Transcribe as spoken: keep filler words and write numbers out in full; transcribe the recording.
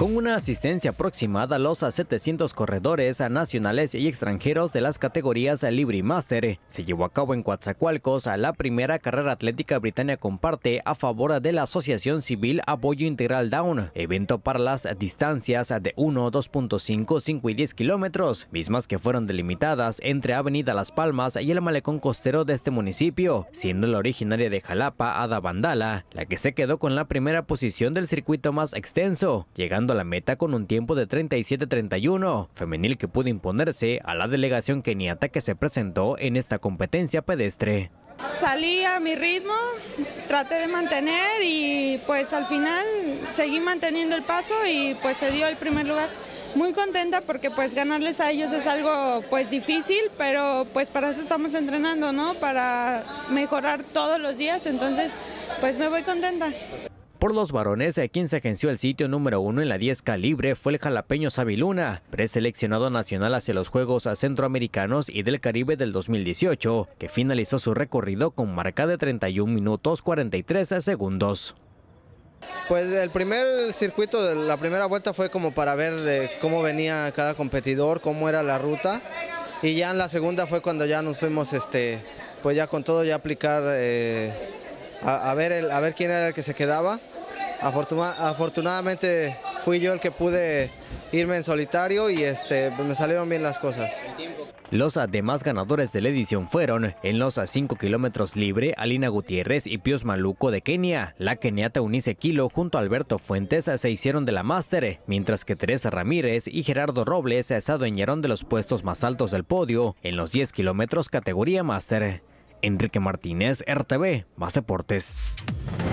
Con una asistencia aproximada a los setecientos corredores nacionales y extranjeros de las categorías Libre y Máster, se llevó a cabo en Coatzacoalcos la primera carrera atlética Britannia Comparte a favor de la Asociación Civil Apoyo Integral Down, evento para las distancias de uno, dos punto cinco, cinco y diez kilómetros, mismas que fueron delimitadas entre Avenida Las Palmas y el malecón costero de este municipio, siendo la originaria de Jalapa, Ada Vandala, la que se quedó con la primera posición del circuito más extenso, llegando a la meta con un tiempo de treinta y siete treinta y uno, femenil que pudo imponerse a la delegación keniata que se presentó en esta competencia pedestre. Salí a mi ritmo, traté de mantener y pues al final seguí manteniendo el paso y pues se dio el primer lugar. Muy contenta porque pues ganarles a ellos es algo pues difícil, pero pues para eso estamos entrenando, ¿no? Para mejorar todos los días, entonces pues me voy contenta. Por los varones, quien se agenció el sitio número uno en la diez K libre fue el jalapeño Sabiluna, preseleccionado nacional hacia los Juegos Centroamericanos y del Caribe del dos mil dieciocho, que finalizó su recorrido con marca de treinta y un minutos cuarenta y tres segundos. Pues el primer circuito de la primera vuelta fue como para ver eh, cómo venía cada competidor, cómo era la ruta, y ya en la segunda fue cuando ya nos fuimos, este, pues ya con todo ya aplicar, eh, a, a, ver el, a ver quién era el que se quedaba. Afortuna, afortunadamente fui yo el que pude irme en solitario y este, pues me salieron bien las cosas. Los demás ganadores de la edición fueron, en los cinco kilómetros libre, Alina Gutiérrez y Pius Maluco de Kenia. La keniata Eunice Kilo junto a Alberto Fuentes se hicieron de la máster, mientras que Teresa Ramírez y Gerardo Robles se adueñaron de los puestos más altos del podio en los diez kilómetros categoría máster. Enrique Martínez, R T V, Más Deportes.